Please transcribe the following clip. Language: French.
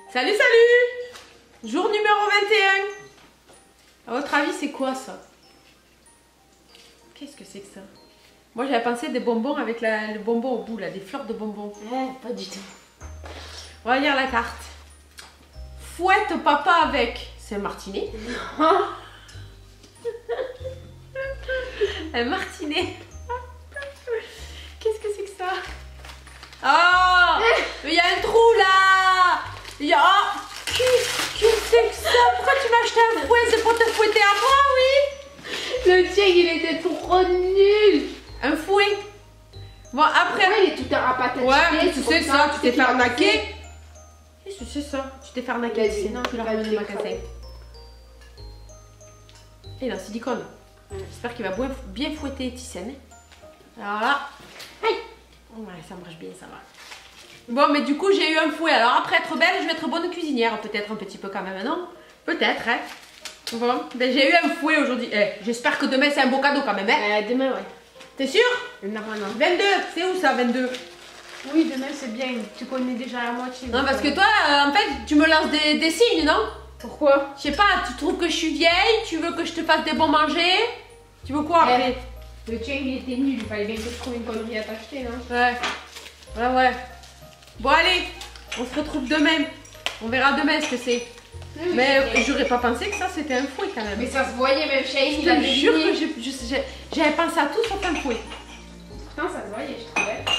Salut, salut! Jour numéro 21. À votre avis, c'est quoi ça? Qu'est-ce que c'est que ça? Moi, j'avais pensé des bonbons avec le bonbon au bout, là, des fleurs de bonbons. Pas du tout. On va lire la carte. Fouette papa avec. C'est un martinet. Un martinet. Qu'est-ce que c'est que ça? Oh! Il y a un trou là! Il y a... Oh! Qu'est-ce que c'est que ça? Pourquoi tu m'as acheté un fouet? C'est pour te fouetter à moi, oui? Le tien, il était trop nul. Un fouet. Bon, après... Ouais, il est tout rapaté. Ouais, mais tu sais ça, tu t'es fait arnaquer. Qu'est-ce que c'est ça? Tu t'es fait arnaquer, tu sais. Non, tu l'as ramené au magasin. Et dans silicone. J'espère qu'il va bien fouetter Thyssen. Alors là... Aïe! Ouais, ça marche bien, ça va. Bon, mais du coup, j'ai eu un fouet. Alors, après être belle, je vais être bonne cuisinière. Peut-être un petit peu quand même, non? Peut-être, hein? Bon, ben, j'ai eu un fouet aujourd'hui. Eh, j'espère que demain, c'est un beau cadeau quand même, hein? Demain, ouais. T'es sûr? Normalement. 22, c'est où ça, 22? Oui, demain, c'est bien. Tu connais déjà la moitié. Non, parce que toi, en fait, tu me lances des signes, non? Pourquoi? Je sais pas, tu trouves que je suis vieille? Tu veux que je te fasse des bons manger? Tu veux quoi après? Le tien, il était nul. Il fallait bien que je trouve une connerie à t'acheter, non? Ouais. Ouais, ouais. Bon, allez, on se retrouve demain. On verra demain ce que c'est. Oui, mais j'aurais pas pensé que ça, c'était un fouet quand même. Mais ça se voyait, même Shane, Je il te avait jure dit. que j'avais pensé à tout sauf un fouet. Putain, ça se voyait, je trouvais.